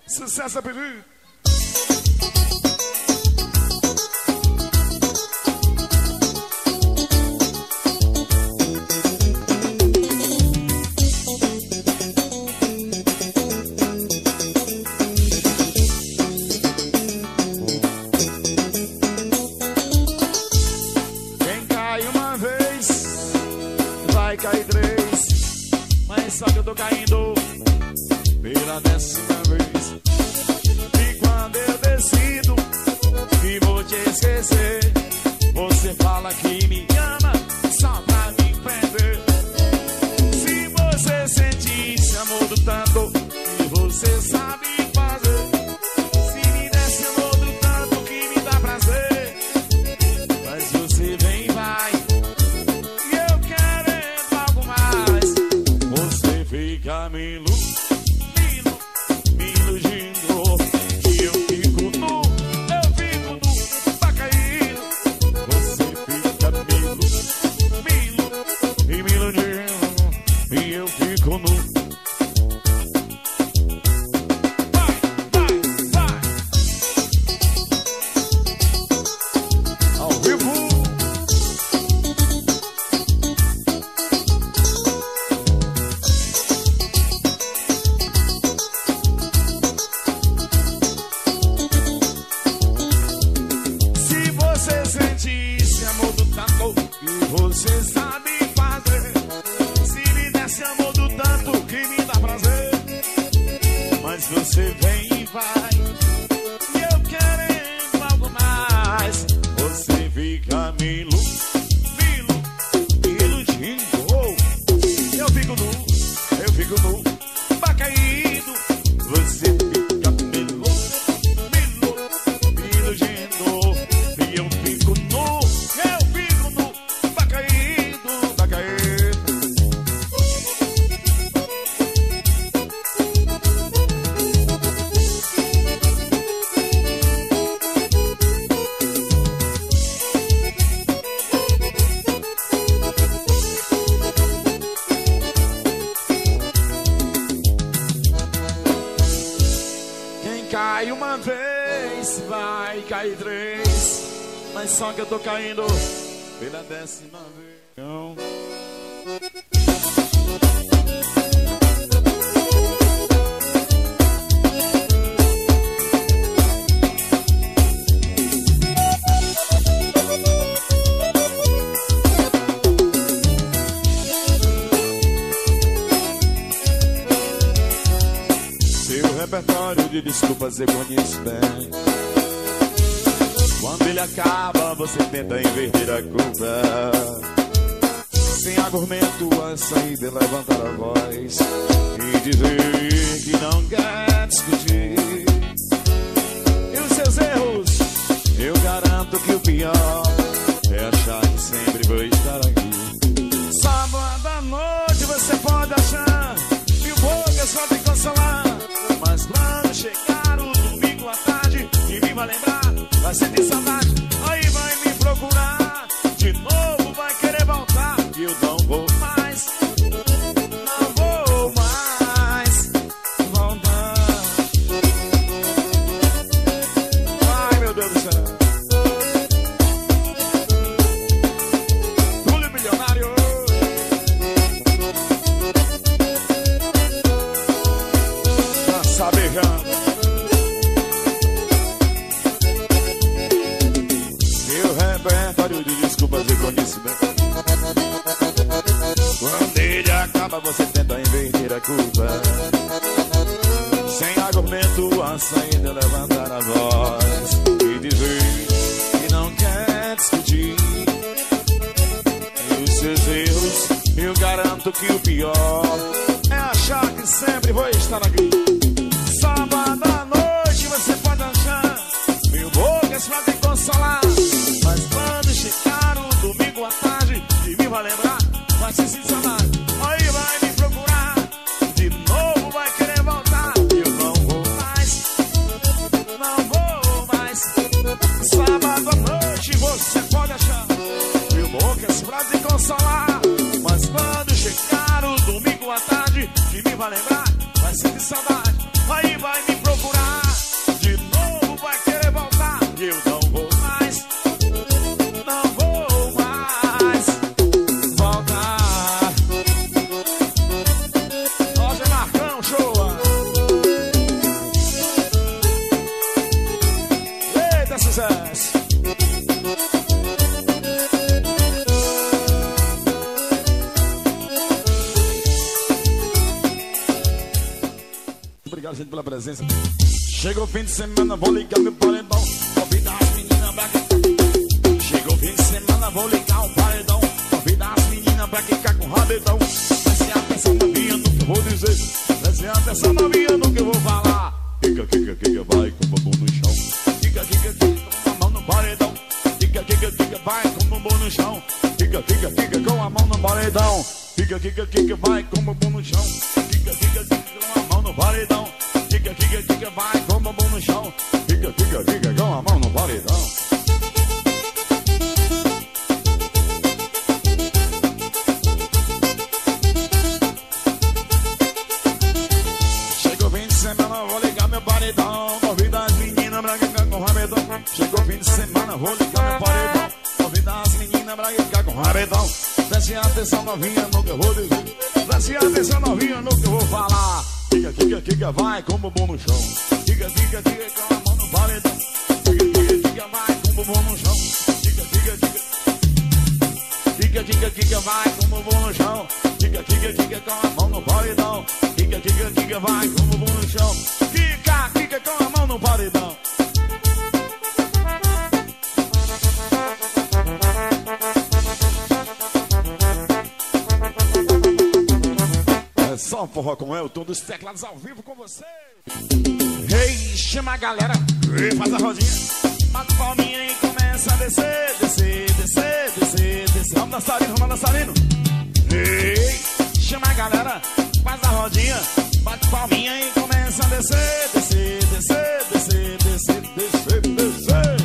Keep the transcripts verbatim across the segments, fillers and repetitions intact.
Sucesso a pedir. Quem cai uma vez, vai cair três. Mas só que eu tô caindo pela décima vez. E quando eu decido que vou te esquecer, você fala que me ama só pra me prender. Se você sente esse amor do tanto que você sabe fazer, se me desse amor do tanto que me dá prazer, mas você vem e vai, e eu querendo algo mais, você fica me iludindo. Você sabe fazer, se me desse amor do tanto que me dá prazer, mas você vem e vai, e eu querendo algo mais, você fica me iludindo, me iludindo. Eu fico nu, eu fico nu, vai caído, você fica me iludindo, me iludindo, e eu fico nu, eu fico nu. Cai uma vez, vai cair três, mas só que eu tô caindo pela décima vez. Repertório de desculpas eu conheço bem. Quando ele acaba, você tenta inverter a culpa. Sem argumento, a saída é levantar a voz e dizer que não quer discutir. E os seus erros, eu garanto que o pior é achar que sempre vou estar aqui. Sábado à noite você pode achar mil bocas só te consolar, mas quando chegar o domingo à tarde e me vai lembrar, vai sentir saudade, aí vai me procurar de novo, vai querer voltar, e eu não vou mais, não vou mais voltar. Ai, meu Deus do céu. Túlio Milionário. Seu repertório de desculpas eu conheço bem. Quando ele acaba, você tenta inverter a culpa. Sem argumento, a saída é levantar a voz e dizer que não quer discutir. E os seus erros, eu garanto que o pior é achar que sempre vou estar aqui. Sábado à noite você pode achar mil bocas pra te consolar, mas quando chegar o domingo à tarde e me vai lembrar, vai se sentir saudade, aí vai me procurar de novo, vai querer voltar, eu não vou mais, não vou mais. Sábado à noite você pode achar mil bocas pra te consolar, mas quando chegar o domingo à tarde e me vai lembrar, vai sentir saudade, gente, pela presença. Chegou o fim de semana, vou ligar meu paredão. Convidar as meninas pra quicar. Chegou o fim de semana, vou ligar o paredão. Convidar as meninas pra quicar com o rabetão. Preste atenção novinha no que eu vou dizer. Preste atenção novinha no que eu vou falar. Kika, kika, kika, vai com o bumbum no chão. Kika, kika, kika, com a mão no paredão. Kika, kika, kika, vai com o bumbum no chão. Kika, kika, kika, com a mão no paredão. Kika, kika, kika, vai com o bumbum no chão. Kika, kika, kika, com a mão no paredão. Kika, kika, kika, vai com o bumbum no chão. Kika, kika, kika, com a mão no paredão. Chegou o fim de semana, vou ligar meu paredão. Convida as meninas pra quicar com o rabetão. Chegou o fim de semana, vou ligar meu paredão. Convida as meninas pra quicar com o rabetão. Preste atenção novinha no que eu vou dizer. Preste atenção novinha no que eu vou falar. Kika, kika, kika, vai com o bumbum no chão. Kika, kika, kika, com a mão no paredão. Kika, kika, kika, vai com o bumbum no chão. Kika, kika, kika. Kika, kika, kika, vai com o bumbum no chão. Kika, kika, kika, com a mão no paredão. Kika, kika, kika, vai com o bumbum no chão. Kika, kika, com a mão no paredão. É só um forró com Elton dos teclados ao vivo com você. Hey, chama a galera, hey, faz a rodinha. Bate palminha e começa a descer, descer, descer, descer, descer. Vamos dançarino, vamos dançarino. Hey, chama a galera, faz a rodinha. Bate palminha e começa a descer, descer, descer, descer, descer, descer, descer.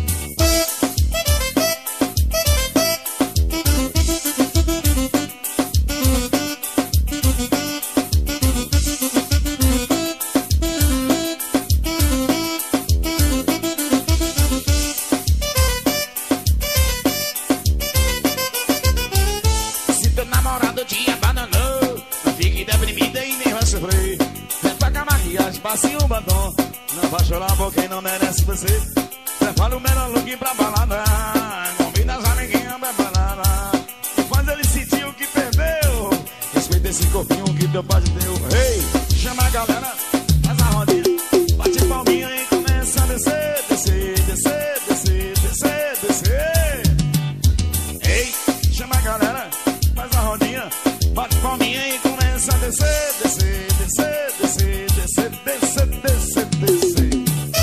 Passe um batom, não vai chorar por quem não merece você. Prepara o melhor look pra balada. Convida as amiguinhas pra balada. E faz ele sentir o que perdeu. Respeita esse corpinho que teu pai te deu. Ei, hey, chama a galera, faz a rodinha. Bate palminha e começa a descer, descer, descer, descer, descer, descer. Ei, hey, chama a galera, faz a rodinha. Bate palminha e começa a descer, descer, descer, descer, descer, descer, descer, descer.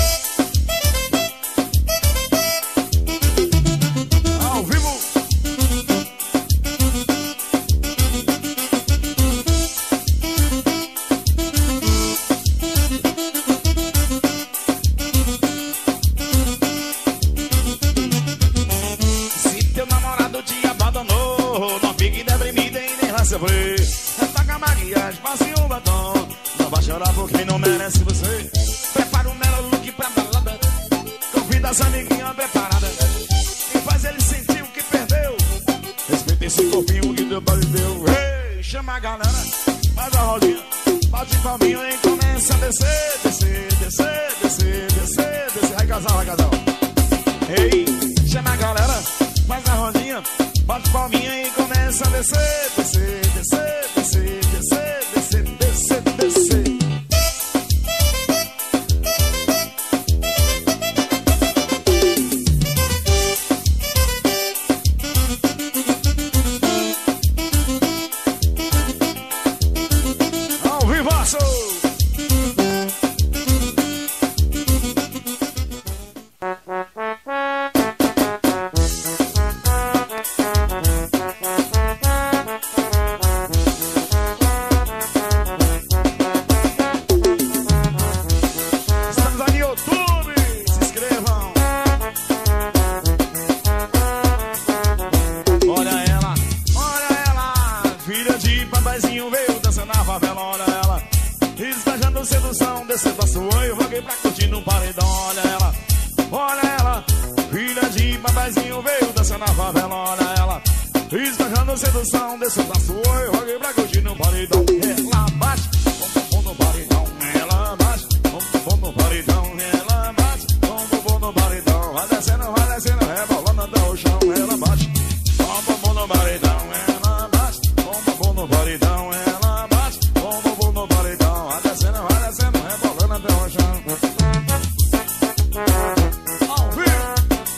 Ao vivo. Se teu namorado te abandonou, não fique deprimida e nem vai sofrer. Retaca a maquiagem, passe um batom. Não vai chorar por quem não merece você. Prepara o melhor look pra balada. Convida as amiguinhas preparadas. E faz ele sentir o que perdeu. Respeita esse corpinho que teu pai deu. Hey, chama a galera, faz a rodinha. Bate palminha e começa a descer, descer, descer, descer, descer, descer. Vai casal, vai casal. Hey, chama a galera, faz a rodinha. Bate palminha e começa a descer, descer, descer, descer, descer, descer, descer, descer. Ao vivaço! Sedução, descer da sua, eu roguei pra curtir no paredão. Olha ela, olha ela, filha de babaizinho, veio dançando na favela. Olha ela, esbanjando sedução, descer da sua, eu roguei pra curtir no paredão. Ela bate, bom, bom, no paredão. Ela bate, bom, bom, no paredão. Ela bate, bom, bom, no paredão. Vai descendo, vai descendo, rebolando até o chão. Ela bate, bom, bom, no paredão. Ela bate, bom, bom, no paredão. Ela bate, bom, bom, no paredão. Vai descendo, vai descendo, rebolando. até o chão. Ao vivo.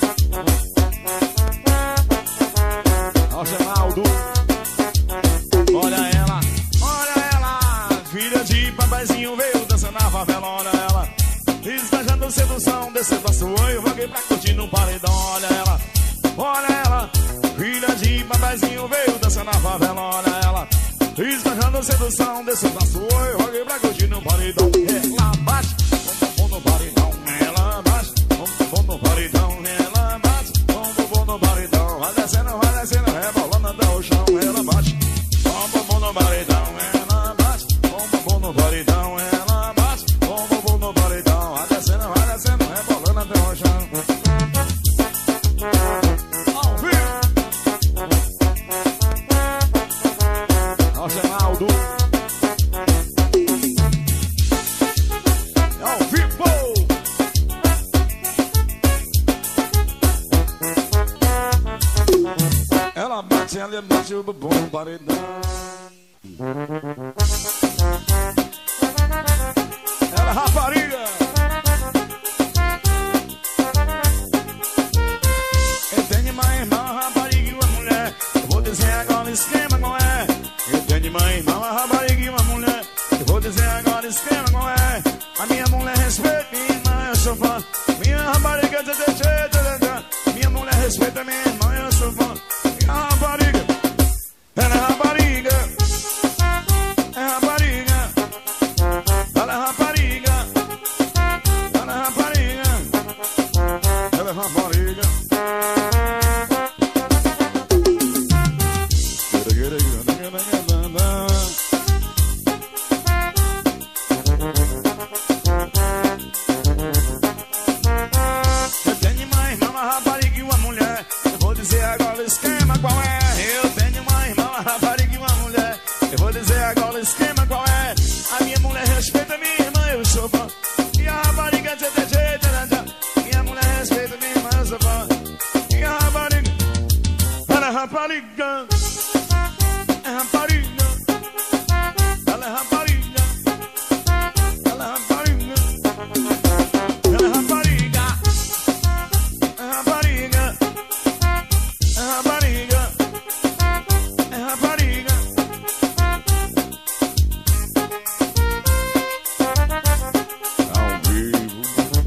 Algenaldo. Olha ela, olha ela. Filha de papaizinho veio dançando na favela, olha ela. Estajando sedução, descendo a sua. Eu joguei pra curtir no paredão, olha ela. Olha ela, filha de papaizinho veio dançando na favela, olha ela. Estajando sedução, descendo a sua. Eu joguei pra curtir no paredão. Ela bate, bom, bom no paredão. Ela bate, bom, bom no paredão. Ela bate, bom, bom no paredão. Vai descendo, vai descendo, rebolando até o chão. Ela bate, bom, bom no paredão. Ela bate, bom, bom no paredão. Ela bate, bom, bom no paredão. Vai descendo, vai descendo, rebolando até o chão. Ao vivo. Algenaldo. Ao vivo. Ela bate, ela bate o bumbum no paredão. Ela é rapariga. Eu tenho uma irmã, uma rapariga e uma mulher. Eu vou dizer agora o esquema qual é. Eu tenho uma irmã, uma rapariga e uma mulher. Eu vou dizer agora o esquema qual é. A minha mulher respeita minha irmã, eu sou fã. Minha rapariga, tchê, tchê, tchê, tchê. Minha mulher respeita minha irmã, eu sou fã. Minha rapariga, ela é rapariga. É rapariga. Ela é rapariga. Ela é rapariga. Ela é rapariga. Eu tenho uma irmã, uma rapariga e uma mulher. Eu vou dizer agora o esquema qual é. Eu tenho uma irmã, uma rapariga e uma mulher. Eu vou dizer agora o esquema qual é. A minha mulher respeita minha irmã, eu sou fã. E a rapariga, tchê, tchê, tchê, tchê. Minha mulher respeita minha irmã, eu sou fã. E a rapariga, ela é rapariga. É rapariga. Ela é rapariga. Ela é rapariga. Ela é rapariga. É rapariga. É rapariga. É rapariga. Ao vivo.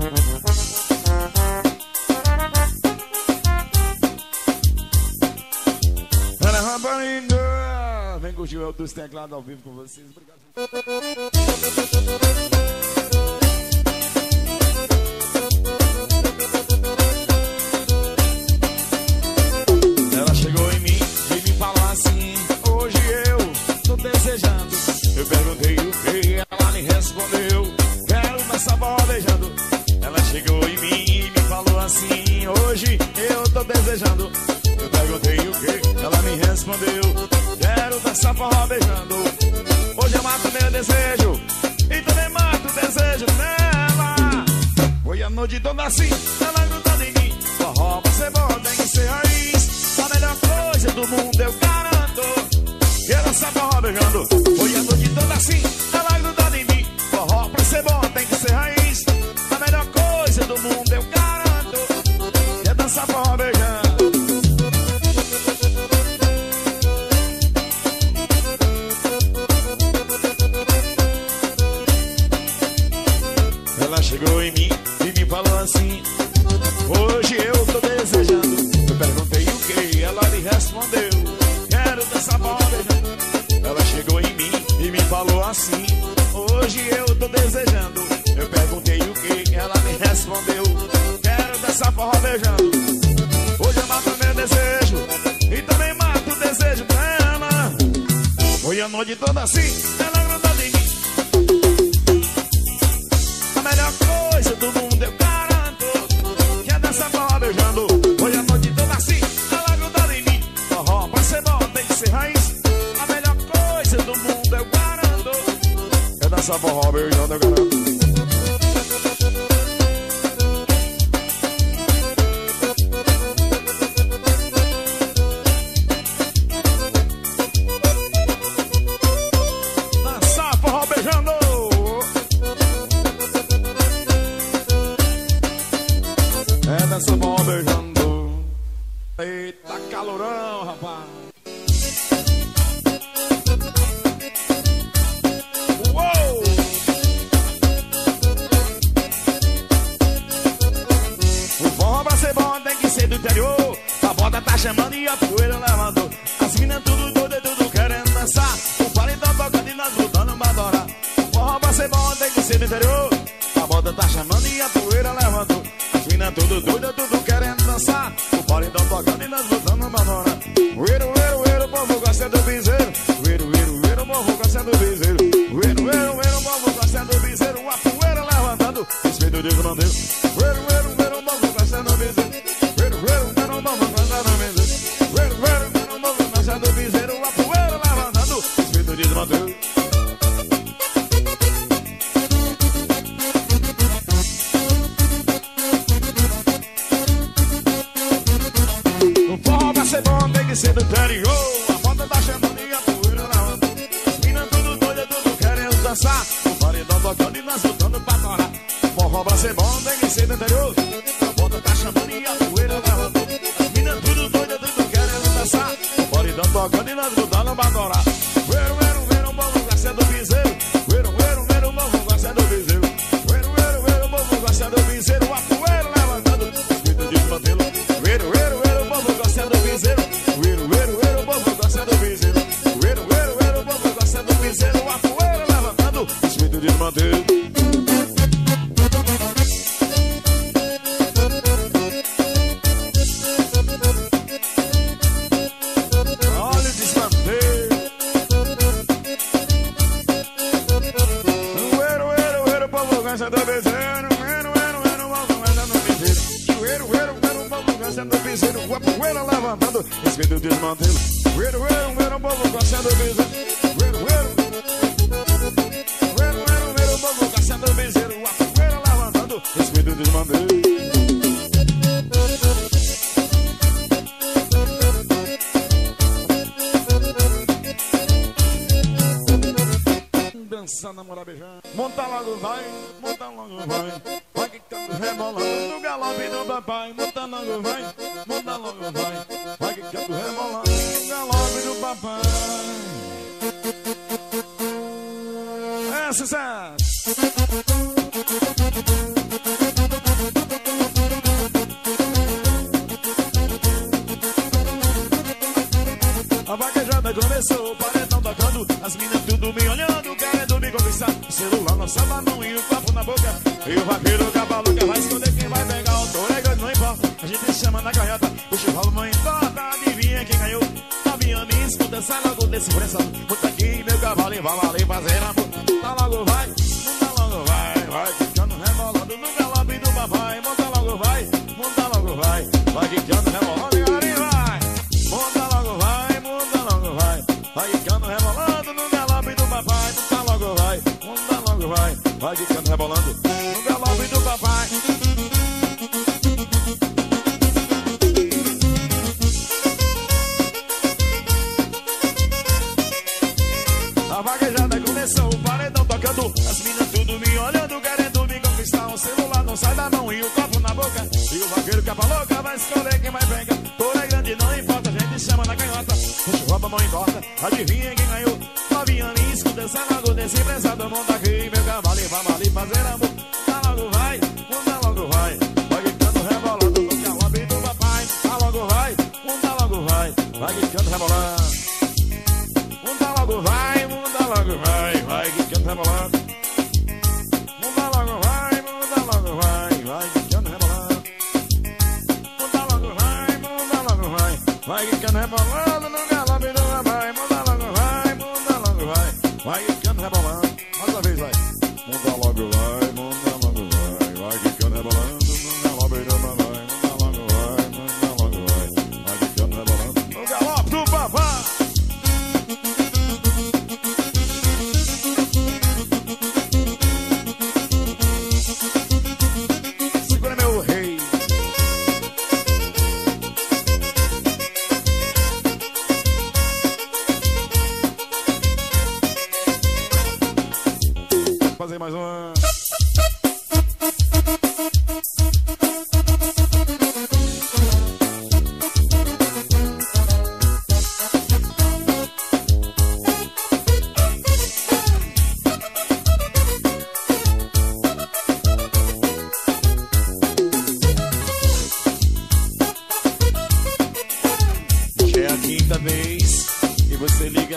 Ela é rapariga. Vem curtir o El dos Teclados ao vivo com vocês. Obrigado. Ela chegou em mim e me falou assim: hoje eu tô desejando. Eu perguntei o que, ela me respondeu: quero dançar forró beijando. Ela chegou em mim e me falou assim: hoje eu tô desejando. Eu perguntei o que, ela me respondeu: quero dançar forró beijando. Hoje eu mato meu desejo e também mato o desejo dela. Foi a noite toda assim, ela grudada em mim. Forró pra ser bom tem que ser raiz. A melhor coisa do mundo eu garanto. Quero dançar forró beijando. Foi a noite toda assim, ela grudada em mim. Forró pra ser bom tem que ser raiz. A melhor coisa do mundo eu garanto. Quero dançar forró beijando. Ela chegou em mim e me falou assim: hoje eu tô desejando. Eu perguntei o que, ela me respondeu: quero dançar forró beijando. Ela chegou em mim e me falou assim: hoje eu tô desejando. Eu perguntei o que, ela me respondeu: quero dançar forró beijando. Hoje eu mato meu desejo e também mato o desejo dela. Foi a noite toda assim, ela grudada em mim. A melhor coisa do mundo eu garanto. Quer dançar forró beijando. Foi a noite toda assim, ela grudada em mim. Forró pra ser bom tem que ser raiz. A melhor coisa do mundo eu garanto. Quer dançar forró beijando, eu garanto. Dançar forró beijando. dança bom beijando. Eita, calorão, rapaz. Uou! O forró pra ser bom tem que ser do interior. A bota tá chamando e a poeira levando. As minas tudo doidas, tudo querendo dançar. O paredão tocando e nós lutando pra adorar. O forró pra ser bom tem que ser do interior. A bota tá chamando e a poeira levando. As minas tudo doidas, tudo querendo dançar. O paredão tocando e nós lutando pra adorar. Uero, uero, uero, o povo gosta do piseiro. Uero, uero, uero, o povo gosta do piseiro. Uero, uero, uero, o povo gosta do piseiro. A poeira levantando, respeito de grandeu. Uero, uero, uero, o povo gosta do piseiro. Uero, uero, uero, o povo gosta do piseiro. Uero, uero, uero, o povo gosta do piseiro. A poeira levantando, respeito de grandeu. Ser bom tem que ser do interior. A bota tá chamando e a poeira levando. As minas tudo doida, tudo querendo dançar. O paredão tocando e nós lutando pra torar. Forró pra ser bom tem que ser do interior. A bota tá chamando e a poeira levando. As minas tudo doida, tudo querendo dançar. O paredão tocando e nós lutando pra torar. Uero, uero, uero, o povo gosta do piseiro. Uero, uero, uero, o povo gosta do piseiro. Uero, uero, uero, o povo gosta do piseiro. A poeira levantando, espírito de mantê-lo. Uero, uero, uero, o povo gosta do piseiro. Uero, uero, uero, o povo gosta do piseiro. Uero, uero, uero, o povo gosta do piseiro. A poeira levantando, espírito de mantê-lo. Olha o desmanteio. Uero, uero, uero, o povo gosta do piseiro. Uero, uero, uero, o povo gosta do piseiro. Uero, uero, uero, o povo gosta do piseiro. A poeira levantando, respeito de desmantelo. Uero, uero, uero, o povo gosta do piseiro. Uero, uero, uero, uero, uero, o povo gosta do piseiro. A poeira levantando, respeito de desmantelo. Dançando, namorar, beijando. Monta logo vai, monta logo vai. Vai quicando, rebolando no galope do papai. Monta logo vai, monta logo vai. Vai quicando, rebolando no galope do papai. É sucesso! A vaquejada começou, o paredão tocando. As minas tudo me olhando, querendo me conquistar. O celular na sua mão e o copo na boca. E o vaqueiro cavaluca vai esconder quem vai pegar. O touro não importa, a gente chama na canhota. O churrasco não importa, adivinha quem ganhou. Novinha me escuta, sai logo desse pressão. Puta aqui meu cavalo e vai ali fazer amor. Monta logo vai, monta logo vai. Vai quicando, rebolando no galope do papai. Monta logo vai, monta logo vai. Vai quicando, rebolando e ali vai. Monta logo vai, monta logo vai. Vai quicando, rebolando no galope do papai. Monta logo vai, monta logo vai. Vai quicando, rebolando no galope do papai. A vaquejada começou, o paredão tocando. As minas tudo me olhando, querendo me conquistar. O celular não sai da mão e o copo na boca. E o vaqueiro capa louca vai escolher quem vai pegar. Touro é grande, não importa, a gente chama na canhota. Puxa roupa, não importa, adivinha quem ganhou. Novinha nem escuta, sai logo desse prensado. Monta aqui meu cavalo e vamos ali fazer amor. Monta logo vai, monta logo vai. Vai gritando, rebolando no galope do papai. Monta logo vai, monta logo vai. Vai gritando, rebolando. Monta logo vai, monta logo vai. Vai gritando, rebolando. Monta logo vai, monta logo vai. Vai gritando, rebolando. Monta logo vai, monta logo vai. Vai gritando, rebolando no galope do papai. Monta logo vai, monta logo vai. Vai quicando, rebolando. Mais uma vez, vai. Monta logo vai, monta logo vai. Vai quicando, rebolando no galope do papai. Monta logo vai, monta logo vai. Vai quicando, rebolando no galope do papai. Segura meu rei.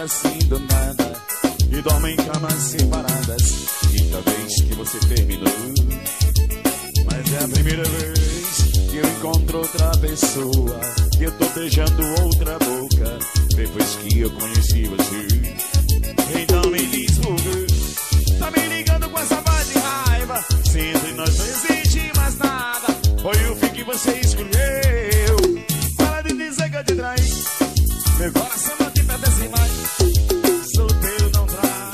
assim do nada e dormem em camas separadas. Quinta vez que você terminou, mas é a primeira vez que eu encontro outra pessoa, que eu tô beijando outra boca depois que eu conheci você. Então me diz por quê tá me ligando com essa voz de raiva, se entre nós não existe mais nada, foi o fim que você escolheu. Para de dizer que eu te traí, meu coração não te pertence mais, solteiro não trai.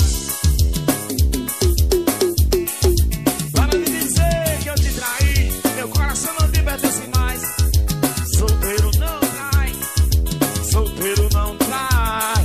Para de dizer que eu te traí, meu coração não te pertence mais, solteiro não trai, solteiro não trai.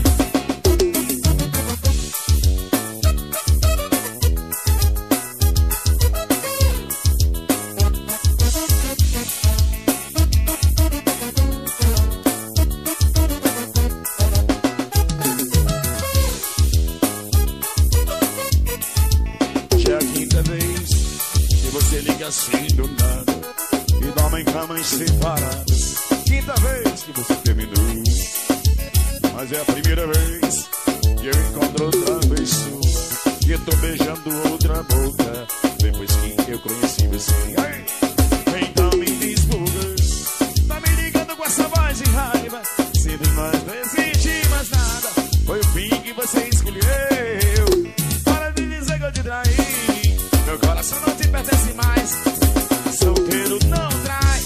Assim do nada e dorme em camas separadas. Quinta vez que você terminou, mas é a primeira vez que eu encontro outra pessoa, que eu tô beijando outra boca depois que eu conheci você. Ei, então me diz por quê tá me ligando com essa voz de raiva, se de nós não existe mais nada, foi o fim que você escolheu. Para de dizer que eu te traí, meu coração não te pertence mais, solteiro não trai.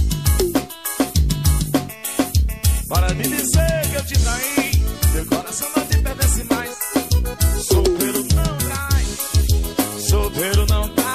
Para de dizer que eu te traí, meu coração não te pertence mais, solteiro não trai, solteiro não trai.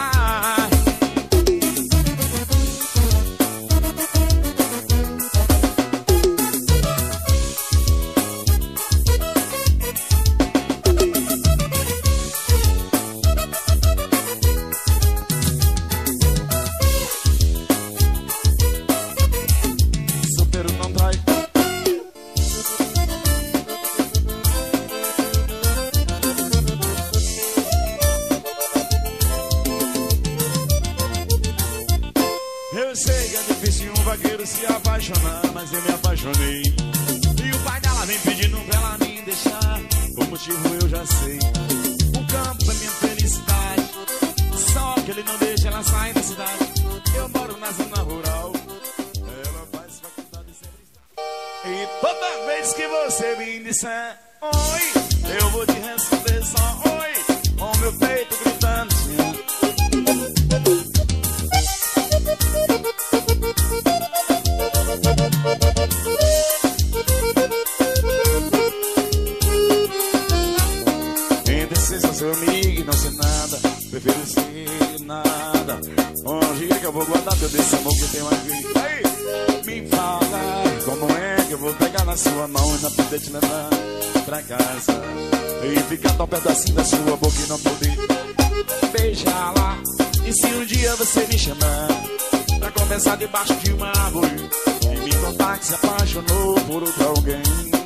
Se apaixonar, mas eu me apaixonei, e o pai dela vem pedindo pra ela me deixar. O motivo eu já sei, o campo é minha felicidade, só que ele não deixa ela sair da cidade. Eu moro na zona rural, ela faz faculdade sempre está. E toda vez que você me disser oi, eu vou te responder só oi, com meu peito gritando sim. Indecisa seu amigo e não ser nada, prefiro ser nada. Onde é que eu vou guardar todo esse amor que eu tenho aqui? Aí, me fala, como é que eu vou pegar na sua mão e não poder te levar pra casa, e ficar tão perto assim da sua boca e não poder beijá-la? E se um dia você me chamar pra conversar debaixo de uma árvore e me contar que se apaixonou por outro alguém,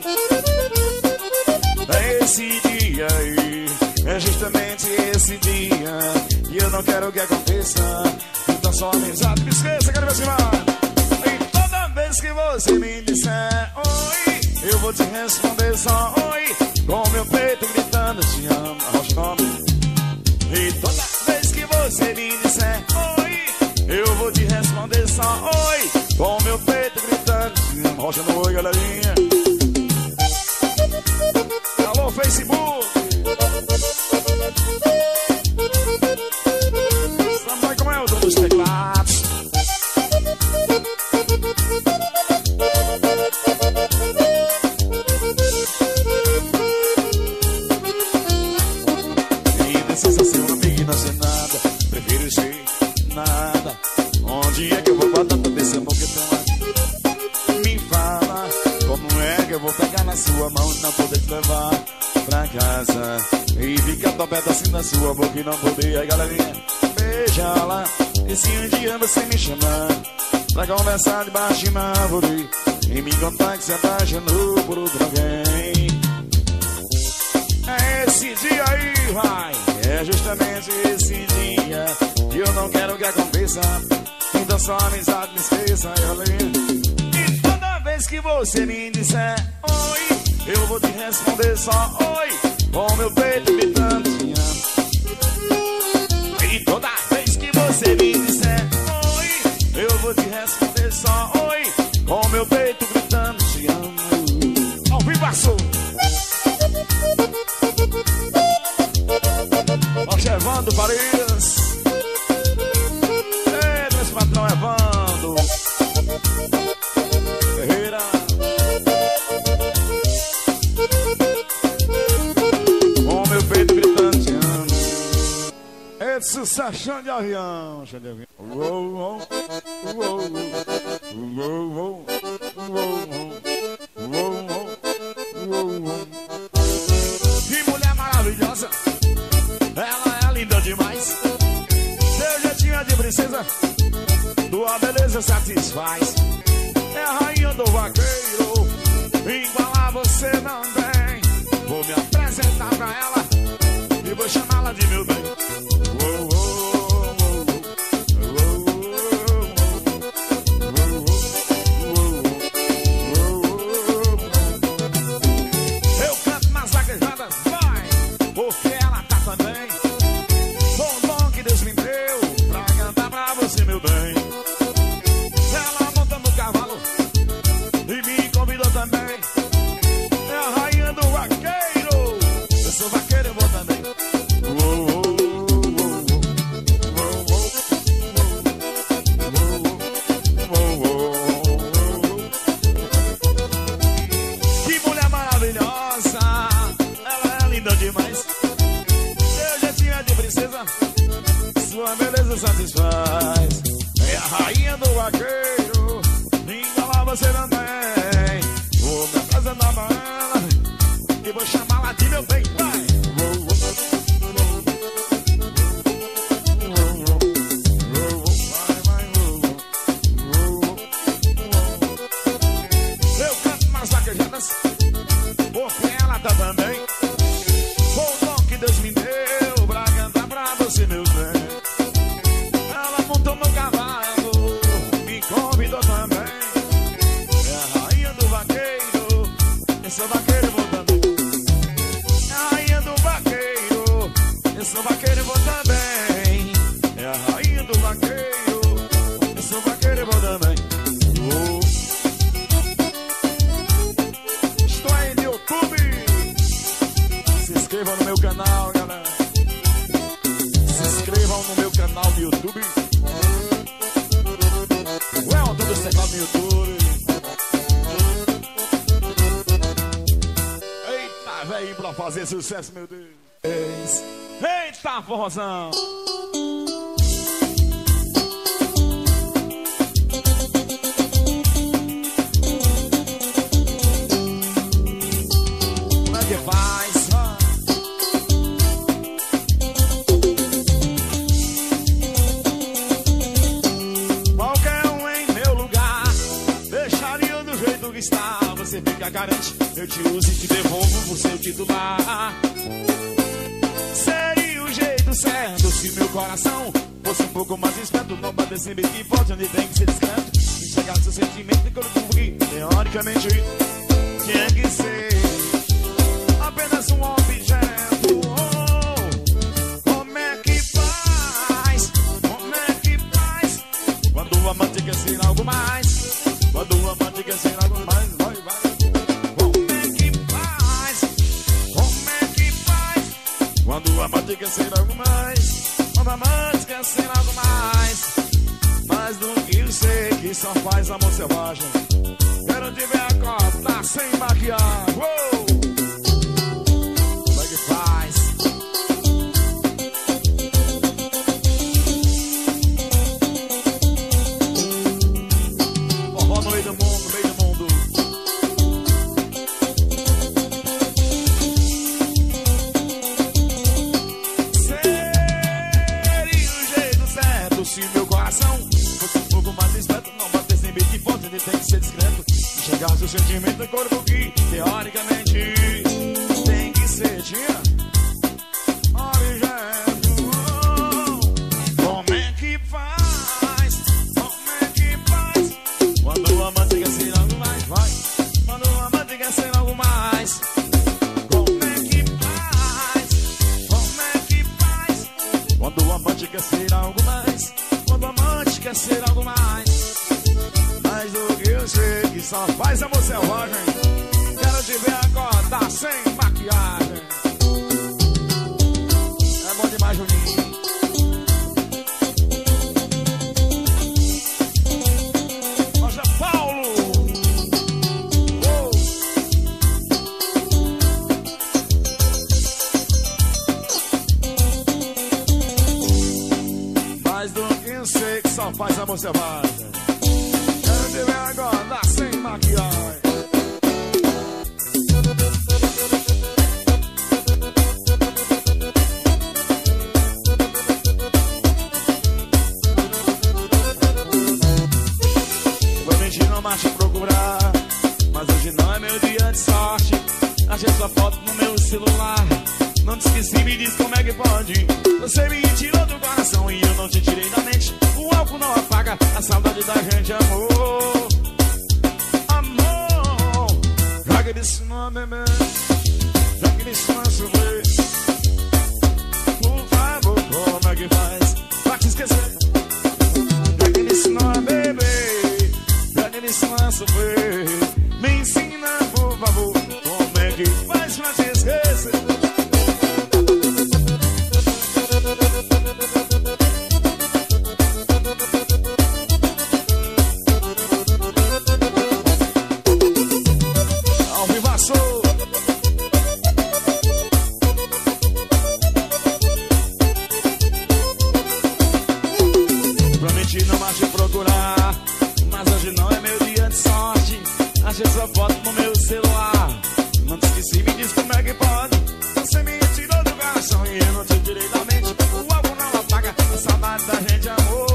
é esse dia aí, é justamente esse dia, e eu não quero que aconteça. Então só amizade, me esqueça, quero ver se vai. E toda vez que você me disser oi, eu vou te responder só oi, com meu peito gritando te amo, arrocha o nome. E toda vez que você me disser oi, eu vou te responder só oi, com meu peito gritando te amo, arrocha no oi, galerinha. Alô, Facebook. Samuel, como é o dono dos teclados? Indecisa ser um amigo e não ser nada, prefiro ser nada. Onde é que eu vou guardar todo esse amor que eu tenho aqui? Me fala, como é que eu vou pegar na sua mão e não poder te levar pra casa, e ficar tão perto assim na sua boca e não poder, aí galerinha, beijá-la. E se um dia você me chamar pra conversar debaixo de uma árvore e me contar que se apaixonou por outro alguém, é esse dia aí, vai, é justamente esse dia, e eu não quero que aconteça. Então só amizade me esqueça, aí galerinha. E toda vez que você me disser oi, eu vou te responder só oi, com meu peito gritando te amo. E toda vez que você me disser oi, eu vou te responder só oi, com meu peito gritando te amo. Ao vivo passou. Evandro Farias. Ei, esse patrão Evandro Ferreira. Com meu peito gritando te amo. Esse chão de avião. Chão de avião. Uou, uou, uou, uou, uou, uou, uou. Que mulher maravilhosa. Ela é linda demais. Seu jeitinho é de princesa, tua beleza satisfaz. É a rainha do vaqueiro, igual a você não tem. Vou me apresentar pra ela e vou chamá-la de meu bem. Uou, uou, uou, uou, uou. Eu canto nas vaquejadas, vai, porque ela tá também. Meu bem, ela monta no cavalo e me convidou também. É a rainha do vaqueiro, eu sou vaqueiro, eu vou também. Uou, uou, uou, uou, uou, uou. Que mulher maravilhosa, ela é linda demais. Seu jeitinho é de princesa, sua beleza satisfaz. É a rainha do vaqueiro, igual a você também. Vou me apresentar pra ela e vou chamá-la de meu bem. Vai! Eu canto nas vaquejadas, porque ela tá também. Com o dom que Deus me deu pra cantar pra você, meu bem. Ela montou no cavalo, me convidou também. É a rainha do vaqueiro, eu sou vaqueiro e vou também. É a rainha do vaqueiro, eu sou vaqueiro e vou também. É a rainha do vaqueiro, eu sou vaqueiro e vou também. Oh. Estou aí no YouTube. Se inscrevam no meu canal, galera. Se inscrevam no meu canal do YouTube. Ué, tudo esse canal no YouTube. Eita, velho, pra fazer sucesso, meu Deus. Eita, forrozão. Como é que faz? Está, você fica carente, eu te uso e te devolvo por seu titular. Seria o jeito certo se meu coração fosse um pouco mais esperto, não batesse em bico forte onde tem que ser discreto. Enxergar seu sentimento e corpo que teoricamente tinha que ser apenas um objeto. Oh, como é que faz? Como é que faz? Quando o amante quer ser algo mais. Quando o amante quer ser algo mais, vai, vai. Como é que faz? Como é que faz? Quando o amante quer ser algo mais. Quando o amante quer ser algo mais. Mais do que eu sei que só faz amor selvagem. Quero te ver acordar sem maquiar. Uou! Como é que faz? No meio do mundo, no meio do mundo. Seria o jeito certo se meu coração fosse um pouco mais esperto, não batesse em beat forte, ele tem que ser discreto. Enxergar seu sentimento no corpo que teoricamente tem que ser tia. Objeto. Como é que faz? Como é que faz? Quando o amante quer ser algo mais, vai. Quando o amante quer ser algo mais. quer ser algo mais, mais do que eu sei que só faz amor selvagem. Quero te ver acordar sem maquiagem. É bom demais, Juninho. Rocha Paulo. Oh. Mais do que eu sei que só faz amor selvagem. Quero te ver acordar sem maquiagem. Te procurar, mas hoje não é meu dia de sorte. Achei sua foto no meu celular, não te esqueci, me diz como é que pode. Você me tirou do coração e eu não te tirei da mente. O álcool não apaga a saudade da gente, amor. Amor, já que me ensinou a beber, já que me ensinou a sofrer, por favor, como é que faz pra te esquecer? Já que me ensinou a beber, me ensina a sofrer, me ensina, por favor, como é que faz pra te esquecer? Ao vivaço. Prometi não mais te procurar, mas hoje não é meu dia de sorte. Achei sua foto no meu celular, não te esqueci, me diz como é que pode. Você me tirou do coração e eu não te tirei da mente. O álcool não apaga a saudade da gente, amor.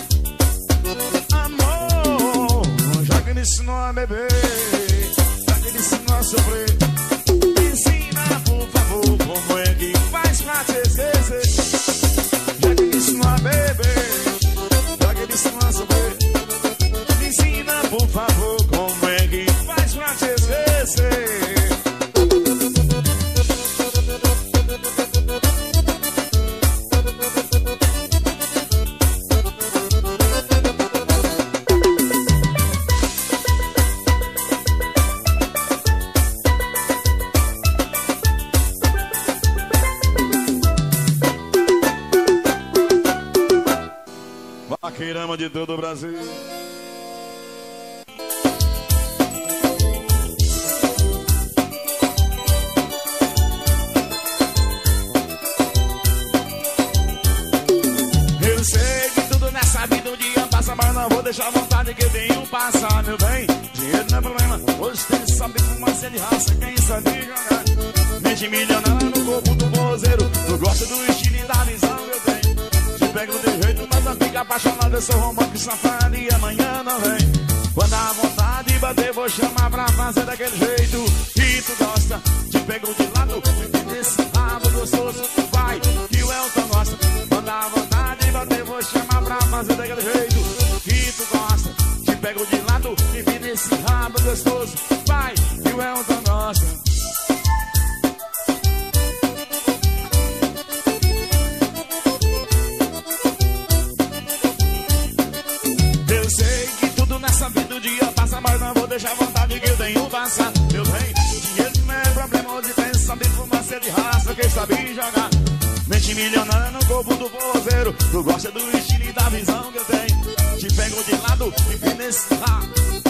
Amor, já que me ensinou a beber, já que me ensinou a sofrer, me ensina, por favor, como é que faz pra te esquecer? Já que me ensinou a beber, já que me ensinou a sofrer, por favor, como é que faz pra te esquecer? Vaqueirama de todo o Brasil. Mas não vou deixar a vontade que eu tenho passar, meu bem. Dinheiro não é problema, hoje tem que saber fumaça de raça, quem sabe jogar. Mente milionária no corpo do vozeiro, tu gosta do estilo e da visão que eu tenho. Te pego de jeito, mas não fica apaixonado, eu sou romântico, safado e amanhã não vem. Quando a vontade de bater, vou chamar pra fazer daquele jeito que tu gosta. Te pego de lado, nesse rabo gostoso, vai, que o Elton gosta. Quando a vontade de bater, vou chamar pra fazer daquele jeito que tu gosta. Te pego de lado e vem nesse rabo gostoso, vai, que o Elton gosta. Eu sei que tudo nessa vida o dia passa, mas não vou deixar a vontade que eu tenho passar. Meu bem, dinheiro não é problema, hoje pensa bem fumaça de raça, quem sabe jogar. Mente milionária no corpo do vozeiro, tu gosta do estilo e da visão que eu tenho. Te pego de lado e vem nesse rabo.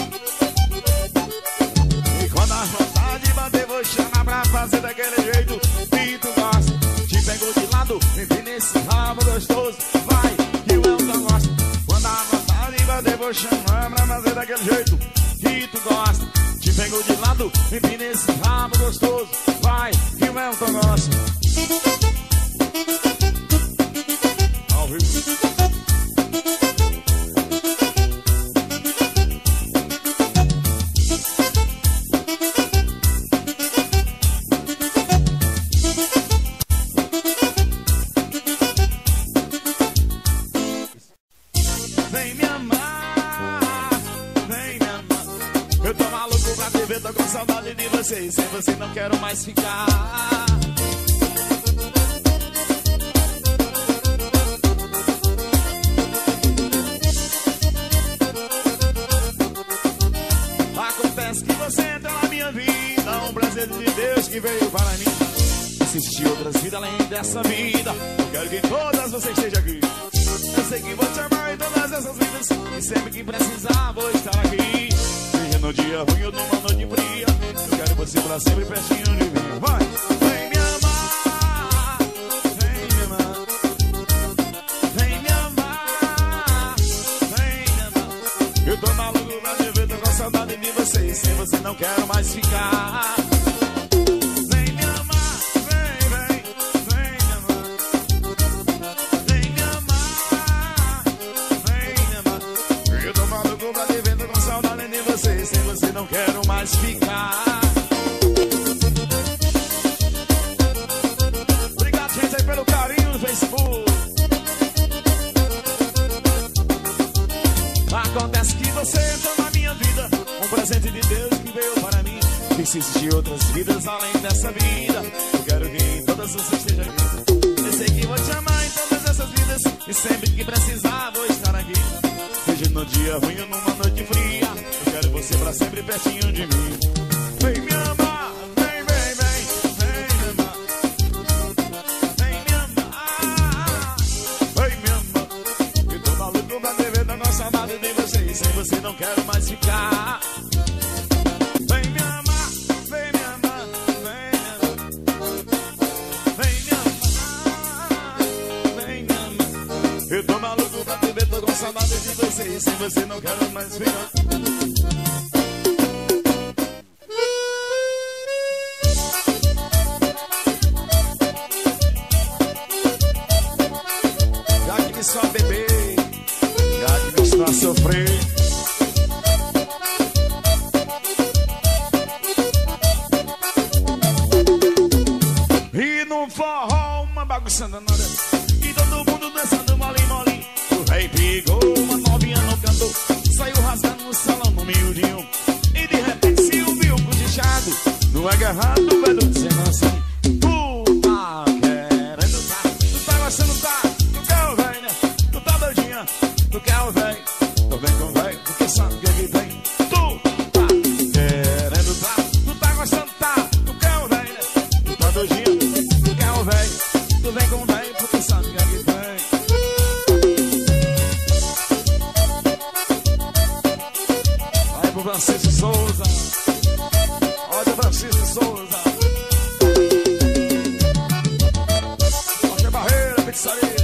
E quando a vontade bater, vou chamar pra fazer daquele jeito que tu gosta. Te pego de lado e vem nesse rabo gostoso, vai, que o Elton gosta. Quando a vontade bater, vou chamar pra fazer daquele jeito que tu gosta. Te pego de lado e vem nesse rabo gostoso, vai, que o Elton gosta. Ao vivo. Vem me amar, vem me amar. Eu tô maluco pra te ver, tô com saudade de você. E sem você não quero mais ficar. minha vida, um presente de Deus que veio para mim. Se existir outras vidas além dessa vida, eu quero que todas vocês estejam aqui. Eu sei que vou te amar em todas essas vidas, e sempre que precisar vou estar aqui. Seja no dia ruim ou numa noite fria, eu quero você pra sempre pertinho de mim. Vai! Vem me amar, vem me amar, vem me amar, vem me amar. Eu tô maluco pra te ver, tô com saudade de você, e sem você não quero mais ficar. Sem você não quero mais ficar. Obrigado, gente, aí pelo carinho no Facebook. Acontece que você entrou na minha vida, um presente de Deus que veio para mim. E se existir outras vidas além dessa vida, eu quero que em todas vocês estejam aqui. Eu sei que vou te amar em todas essas vidas, e sempre que precisar vou estar aqui. Seja no dia ruim ou numa noite fria, eu quero você pra sempre pertinho de mim. Vem me amar, vem, vem, vem, vem me amar. Vem me amar, vem me amar. Eu tô maluco pra te ver, tô com saudade de você, e sem você não quero mais ficar. Vem me amar, vem me amar, vem me amar. Vem me amar, vem me amar. Eu tô maluco pra te ver, tô com saudade de você, e sem você não quero mais ficar. Só beber, já que me estou a sofrer. E no forró uma bagunça danada, e todo mundo dançando mole mole. O rei pegou uma novinha no canto, saiu rasgando no salão no miudinho. E de repente se ouviu cochichado, no agarrado velho dizendo assim: tu tá querendo tá, tu tá gostando tá. Tu quer o véi, tô bem com o véi, porque sabe que aqui vem. Tu tá querendo tá, tu tá gostando tá. Tu quer o véi, né? Tu tá doidinho, tu quer o véi, tu vem com o véi, porque sabe que aqui vem. Aí pro Francisco Souza, olha o Francisco Souza. Rocha Barreira, pizzaria.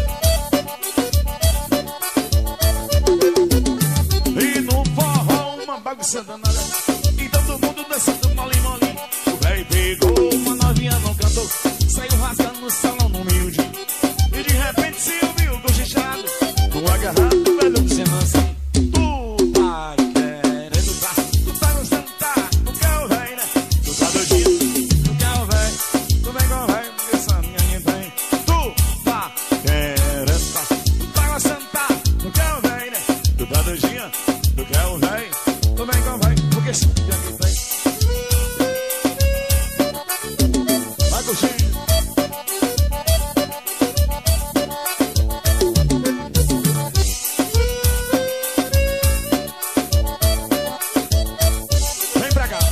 Danada, e todo mundo dançando mole mole. O velho pegou uma novinha no canto, saiu rasgando no salão no humilde. E de repente se ouviu cochichado, com agarrado velho dizendo assim: tu tá querendo tá, tu tá gostando tá. Tu quer o velho, né? Tu tá doidinho, tu quer o velho, tu vem com o velho, porque sabe que ninguém vem. Tu tá querendo tá, tu tá gostando tá. Tu quer o velho, né? Tu tá doidinho, tu quer o velho. Tu vem com vai, porque se aqui vem. Vai curtir. Vem pra cá.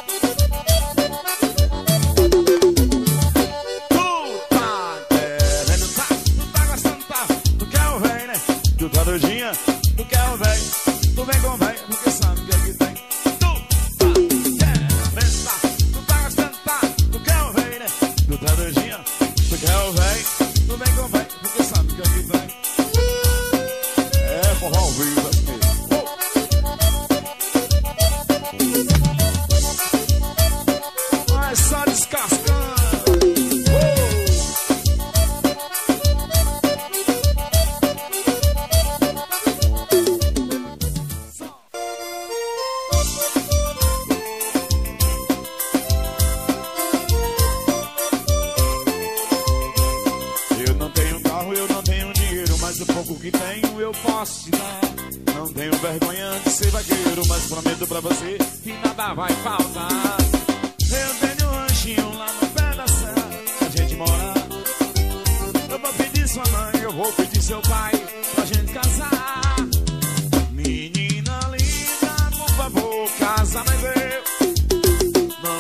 Tu tá querendo tá, tu tá gostando tá. Tu quer o véi, né? Tu tá doidinha, tu quer o véi. Tu vem com véi, porque sabe que aqui tem. Tu tá querendo tá, tu tá gostando tá. Tu quer o véi, né? Tu tá doidinha, tu quer o véi. Tu vem com véi, porque sabe que aqui tem. É forró ao vivo, assim mesmo. Mas só descascando. O pouco que tenho eu posso te dar. Não tenho vergonha de ser vaqueiro, mas prometo pra você que nada vai faltar. Eu tenho um ranchinho lá no pé da serra, a gente mora. Eu vou pedir sua mãe, eu vou pedir seu pai, pra gente casar. Menina linda, por favor, casa mais eu.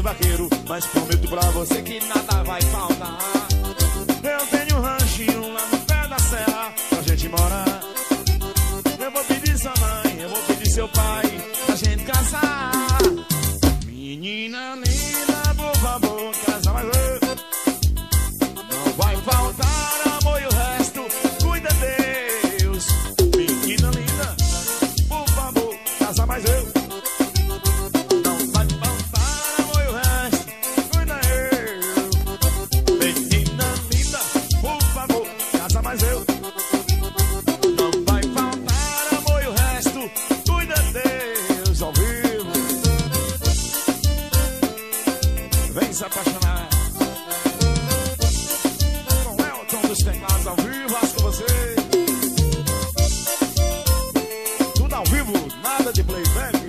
vaqueiro, mas prometo pra você que nada vai faltar. Eu tenho um ranchinho lá no pé da serra pra gente morar. Eu vou pedir sua mãe, eu vou pedir seu pai pra gente casar. Menina linda, por favor, casa mais eu. Não vai faltar amor e o resto cuida Deus. Menina linda, por favor, casa mais eu. Não vai faltar amor e o resto cuida eu. Menina linda, por favor, casa mais eu. Não vai faltar amor e o resto cuida Deus. Ao vivo, vem se apaixonar. Com Elton dos teclados ao vivo, acho com você. Tudo ao vivo, nada de playback.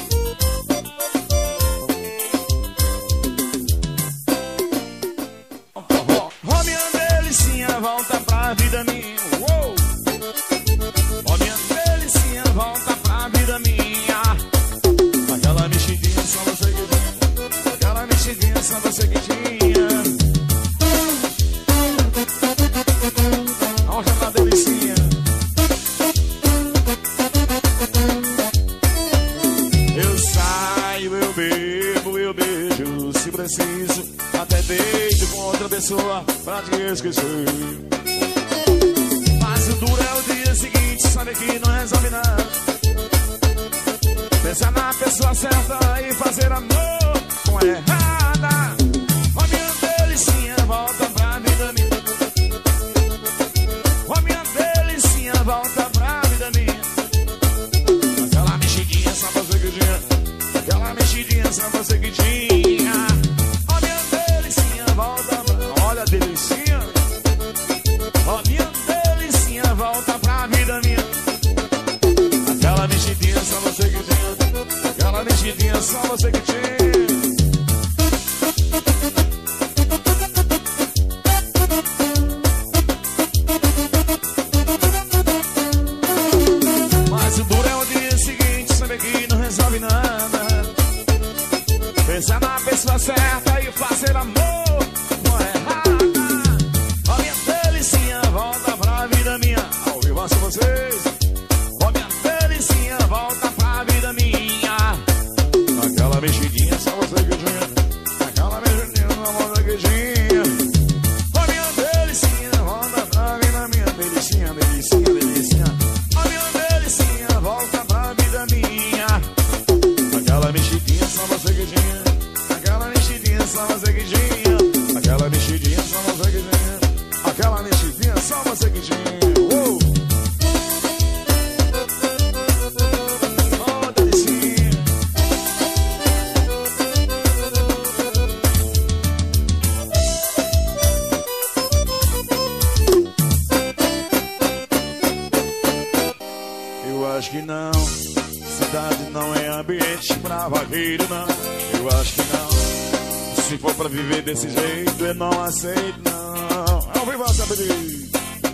Ó minha delicinha, volta pra vida minha. Uou! Ó minha delicinha, volta pra vida minha. Aquela mexidinha, só você que tinha. Aquela mexidinha, só você que tinha. Olha aquela delicinha. Eu saio, eu bebo, eu beijo, se preciso, até deito com outra pessoa pra te esquecer. Mas o duro é o dia seguinte, sabe que não resolve nada. Pensar na pessoa certa e fazer amor com a errada. Ó minha delicinha, volta pra vida minha. Ó minha delicinha, volta pra vida minha. Aquela mexidinha, só você que tinha. Aquela mexidinha, só você que tinha. Ó minha delicinha, volta pra... Olha a delicinha. Ó minha delicinha, volta pra vida minha. Aquela mexidinha, só você que tinha. Aquela mexidinha, só você que tinha. Mas o duro é o dia seguinte, saber que não resolve nada. Pensar na pessoa certa e fazer amor com a errada. Ó minha delicinha, volta pra vida minha. Ao vivo com vocês. Ó minha delicinha, volta pra vida minha. Aquela mexidinha, só você que tinha. Aquela mexidinha, só você que tinha. Ó minha delicinha, volta pra vida minha. Delicinha, delicinha, delicinha. Ó minha delicinha, volta pra vida minha. Aquela mexidinha, só você que tinha. Aquela mexidinha, só você que tinha. Aquela mexidinha, só você que tinha. Aquela mexidinha, só você que tinha. Uou! Oh, delicinha. Eu acho que não. Cidade não é ambiente pra vaqueiro, não. Eu acho que não. Se for pra viver desse jeito, eu não aceito, não. Ao vivo, essa beleza.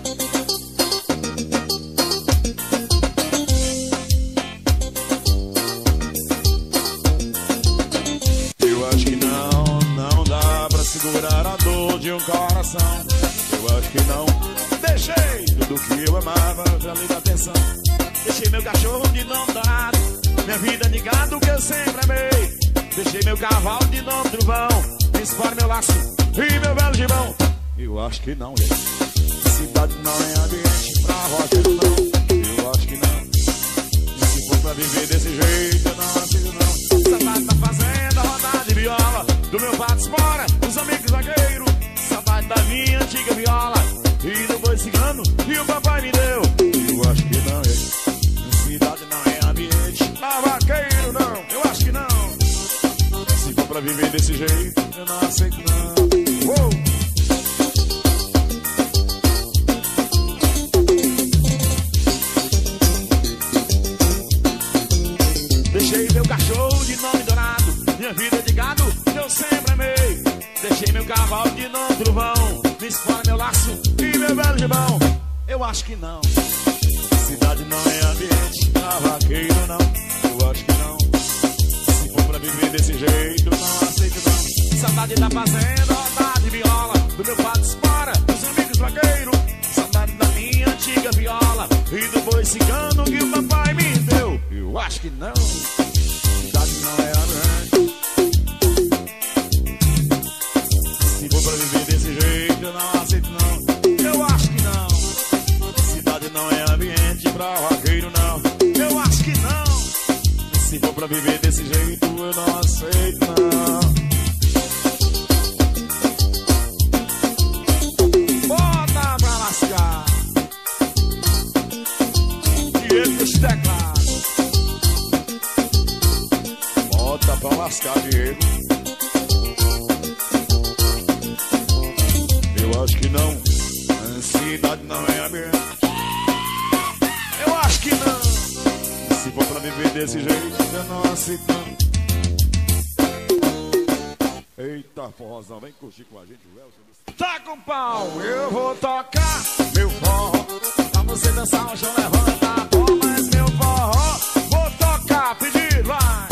Eu acho que não, não dá pra segurar a dor de um coração. Eu acho que não. Deixei tudo que eu amava pra lhe dar atenção. Deixei meu cachorro de nome dourado, minha vida de gado que eu sempre amei. Deixei meu cavalo de nome trovão, espora meu laço e meu belo gibão. Eu acho que não, gente. Cidade não é ambiente pra roteiro, não. Eu acho que não. Se for pra viver desse jeito, eu não aceito, não. Saudade da fazenda, rodada de viola, do meu pato espora, dos amigos vaqueiros. Saudade da minha antiga viola e do boi cigano que o papai me deu. Eu acho que não, gente. Cidade não é ambiente pra vaqueiro, não. Eu acho que não. Se for pra viver desse jeito, eu não aceito, não. Uou! Deixei meu cachorro de nome dourado, minha vida de gado eu sempre amei. Deixei meu cavalo de nome trovão, me espora meu laço e meu belo gibão. Eu acho que não. Cidade não é ambiente pra vaqueiro, não. Eu acho que não. Se for pra viver desse jeito, não aceito, não. Saudade da fazenda, saudade de viola, do meu pato espora, dos amigos vaqueiros. Saudade da minha antiga viola e do boi cigano que o papai me deu. Eu acho que não, cidade não é a grande. Se for pra viver desse jeito, eu não aceito não. Eu acho que não, cidade não é ambiente pra vaqueiro não. Eu acho que não, se for pra viver desse jeito, eu não aceito não. Bota pra lascar Diego dos teclados. Bota pra lascar, Diego. Eu acho que não, a cidade não é ambiente. Eu acho que não, se for pra viver desse jeito, eu não aceito não. Eita, forrozão, vem curtir com a gente, o Elcio. Tá com pau, eu vou tocar meu forró pra você dançar o chão, levanta a bola, mas meu forró vou tocar, pedir, vai.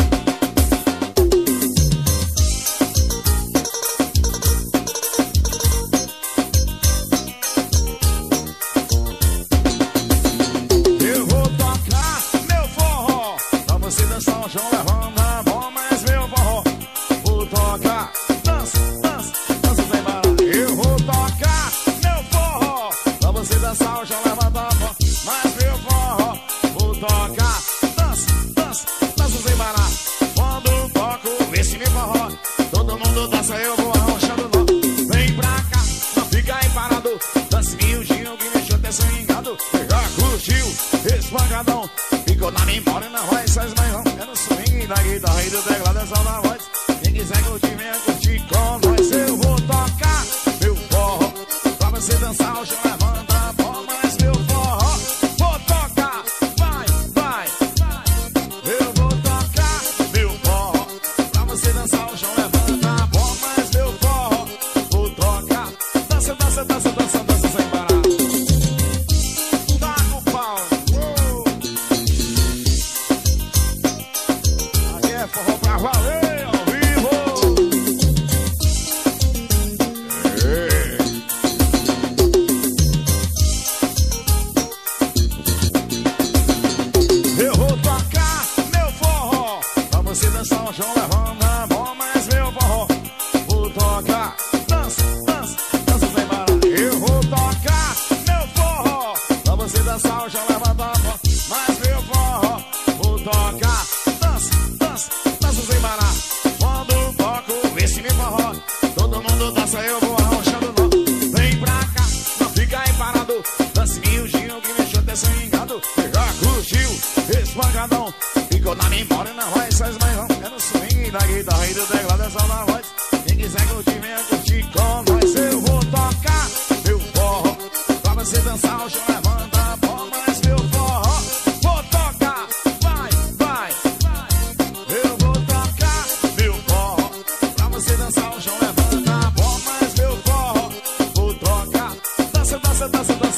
Eu vou tocar meu forró pra você dançar o chão, levanta a bola, mas meu forró vou tocar. Dança, dança, dança sem parar. Eu vou tocar meu forró pra você dançar o chão, levanta a bola, mas meu forró vou tocar. Dança, dança, dança sem parar. Quando toco esse meu forró, todo mundo dança, eu vou arrochando nó. Vem pra cá, não fica aí parado. Dance miudinho que me chuta é swingado. Já curtiu esse pancadão, ficou na memória, não vai sair mais não. É no swing da guitarra e do teclado, é só na voz. Quem quiser curtir, venha curtir com nós. Eu vou tocar meu forró pra você dançar o chão, levanta a bola, mas meu forró vou tocar. Vai, vai, vai. Eu vou tocar meu forró pra você dançar o chão, levanta a bola, mas meu forró vou tocar. Dança, dança, dança, dança, dança sem parar. Tá com pau. Uou. Aqui é forró pra valer. Eu vou tocar meu forró pra você dançar o chão, levanta a bola, mas meu forró vou tocar. Dança, dança, dança sem parar. Eu vou tocar meu forró pra você dançar o chão, levanta a bola, mas meu forró vou tocar. Dança, dança, dança sem parar. Quando toco esse meu forró, todo mundo dança, eu vou arrochando nó. Vem pra cá, não fica aí parado. Dance miudinho que me chuta é swingado. Já curtiu esse pancadão, ficou na memória, não vai sair mais não. É no swing da guitarra e do teclado, é só na voz. Quem quiser curtir, venha curtir com nós. Eu vou tocar meu forró pra você dançar o chão, levanta a bola, mas meu forró vou tocar. Vai, vai, vai. Eu vou tocar meu forró pra você dançar o chão, levanta a bola, mas meu forró vou tocar. Dança, dança, dança, dança.